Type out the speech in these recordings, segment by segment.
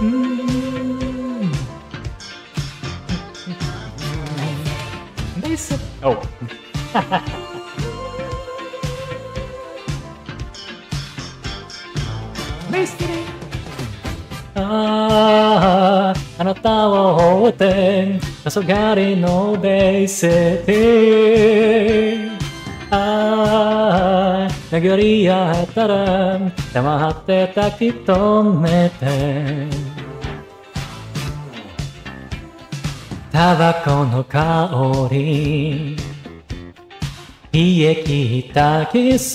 This. Oh. Mystery. あなたを追って黄昏のベイシティ巡り合えたら黙ってたき止めてタバコの香り冷え切ったキス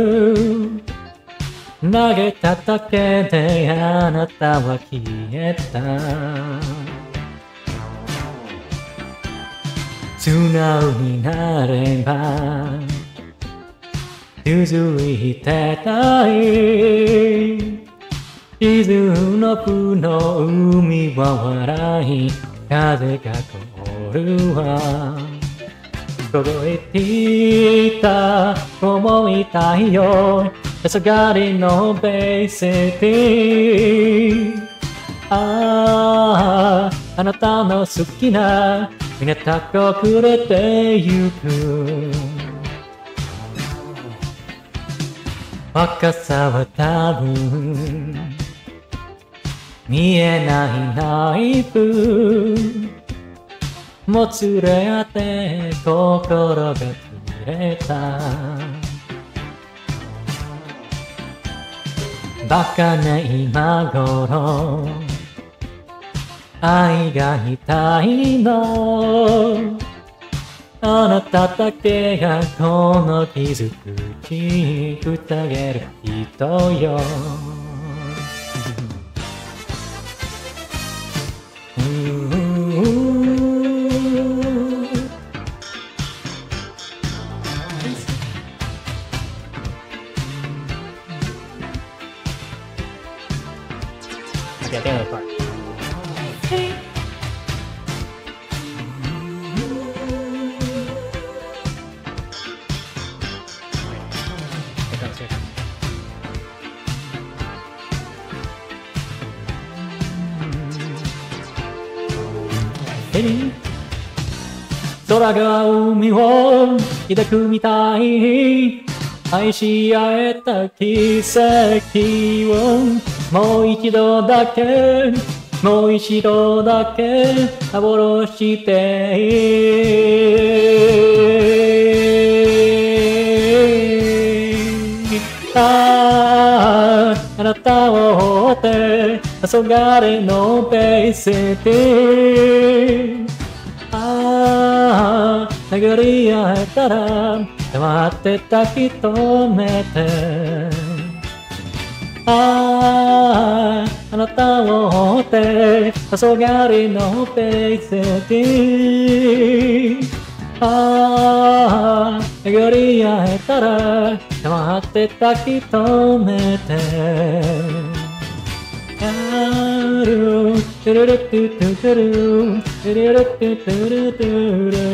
投げただけであなたは消えた素直になれば続いてたい沈のぶの海は笑い風が凍るわ届いていた思いたいよ黄昏のベイシティあなたの好きな港隠れてゆく若さは多分見えないナイフもつれ合って心が切れたバカね今頃愛が痛いのあなただけがこの傷口塞げる人よOkay, I think that's fine. Hey. 空が海を抱くみたい愛し合えた奇跡をもう一度だけ幻してあなたを追って黄昏のベイシティ巡り合えたら黙ってたき止めてあなたを追って黄昏のベイシティ巡り合えたら黙ってたき止めてトゥルルトゥトゥトゥルトゥルルトゥトゥルトゥル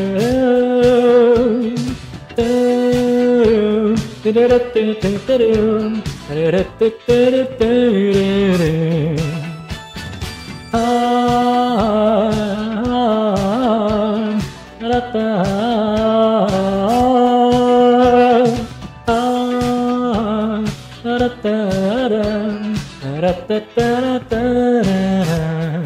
トゥルルトゥトゥトゥルトゥルトゥトゥルトゥルあなたタタタラタラ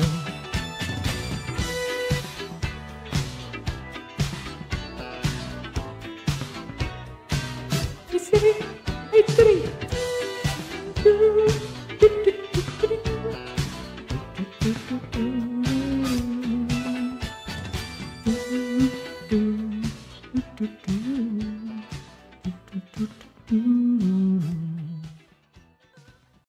トゥ